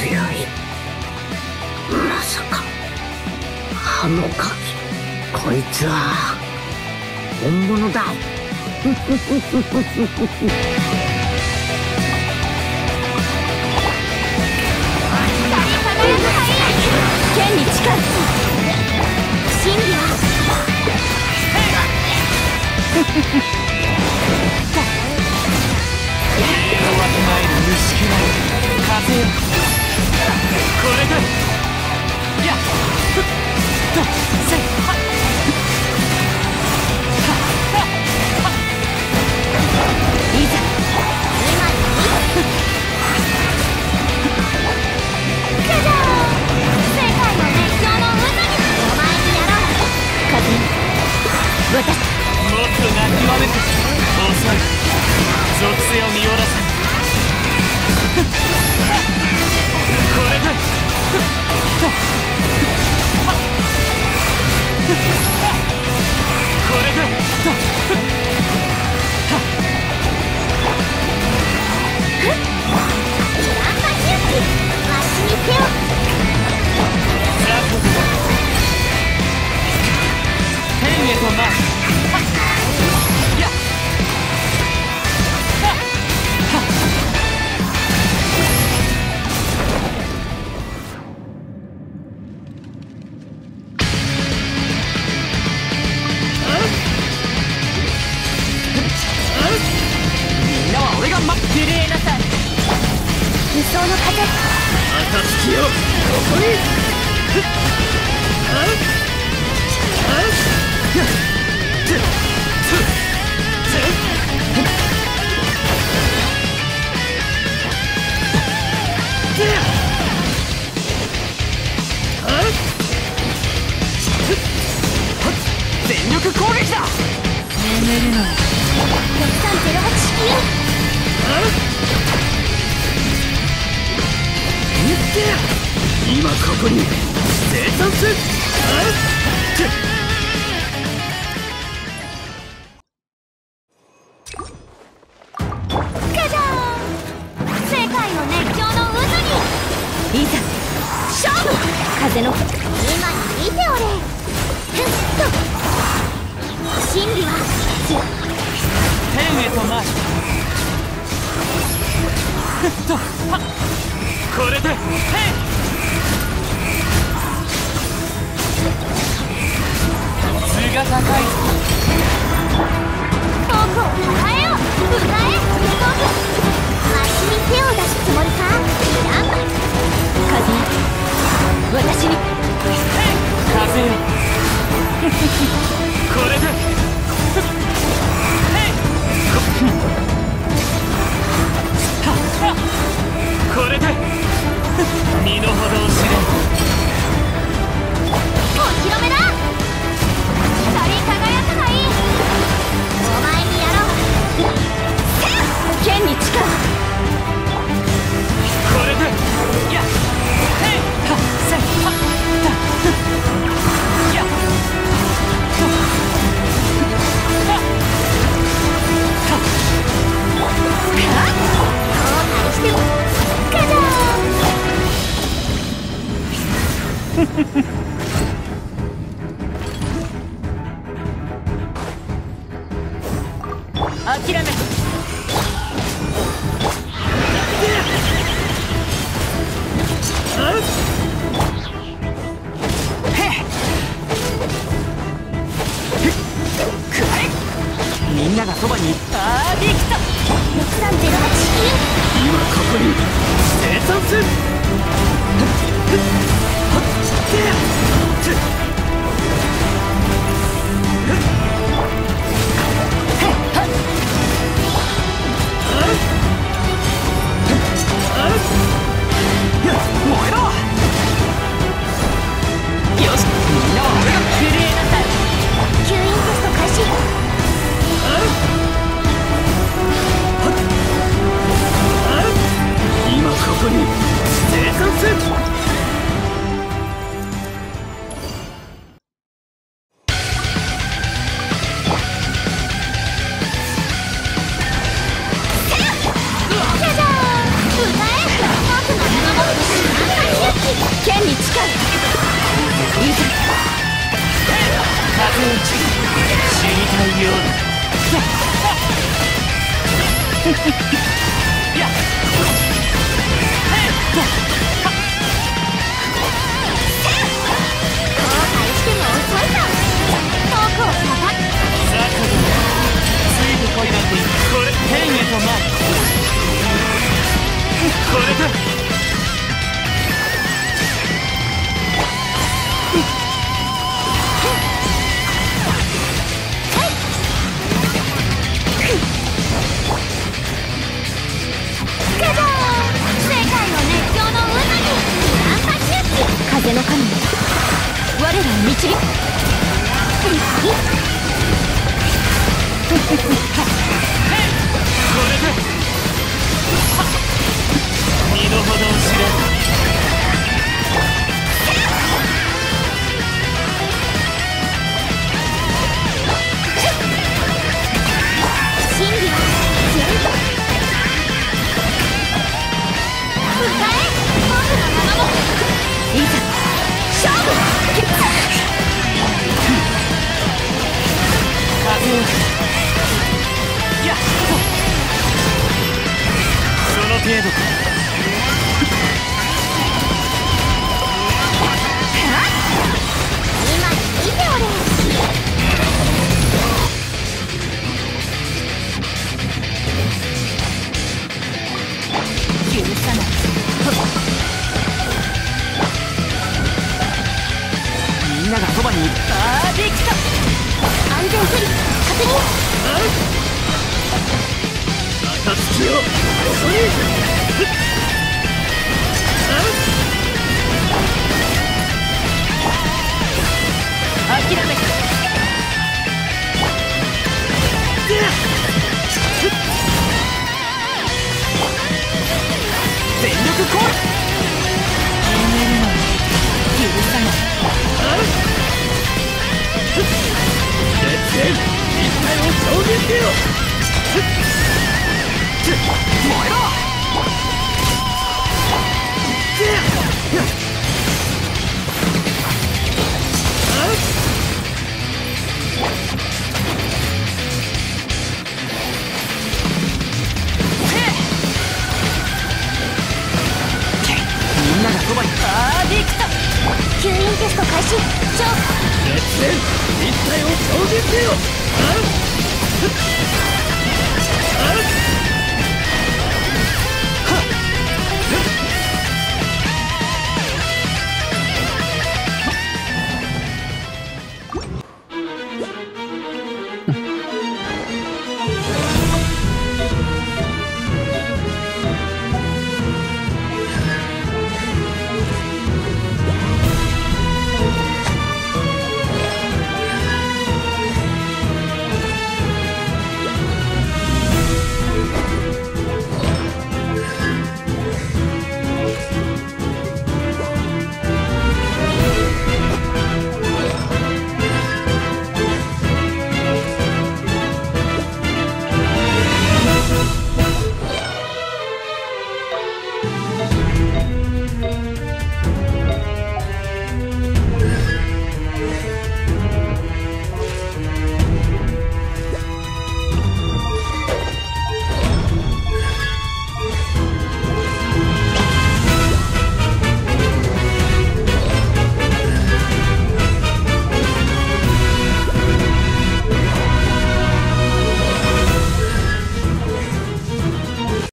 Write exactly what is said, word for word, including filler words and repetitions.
強い。まさかあの鍵、こいつは本物だ。 剣に近い。真理はわきまえる虫けら風よ、これでやっふっとせっはっいざ今にカジャー、世界の熱狂の渦にお前にやろう。風私もっと泣きわめく。遅い、属性を見下ろせ。これでこれでナンパシューキ、わしに手を。 ザコ天へとな。やっみんなは俺が待ってる。なさい。 無双の風。 暁よ、ここに。 全力攻撃だ。眠れない。 ろくさんゼロはち式よ。 今ここに生産する。 カジャー、世界の熱狂の渦にいざ勝負。風の今に見ておれ。ふっと真理は天へとマーチ。ふっとはっ、これでへい。図が高い。 僕を称えよ、歌え僕。わしに手を出すつもりか。ナンパ風私に風よこれでへい。これで身の程を知れ。 お披露目だ。光り輝くがいい。お前にやろう。剣に近い。 これでやっへいはっせっはっだやっとはっはっ後退してもカジャー諦め。みんながそばに。ああできた。 ろくさんゼロはち式よ。 今ここに生産する。 死にたいようだ。やっ後悔しても遅いぞ。遠くを叩く。 さあ子供ついてこいなんてこれ天へと舞いこれだ。 風の神よ、我らを導く。 これで身の程を知れ。 真理は全部歌え、僕の名も。いざ勝負。 風をやっその程度か。 今見ておれ。許さない。 みんながそばにいる。 パーフェクト。安全距離確認。 暁をそこに諦めた。 全力コール。決めるのは許さない。絶縁一体を表現せよ。燃えろ。みんながそばに。 パーフェクト。吸引テスト開始。超絶縁一体を表現せよ。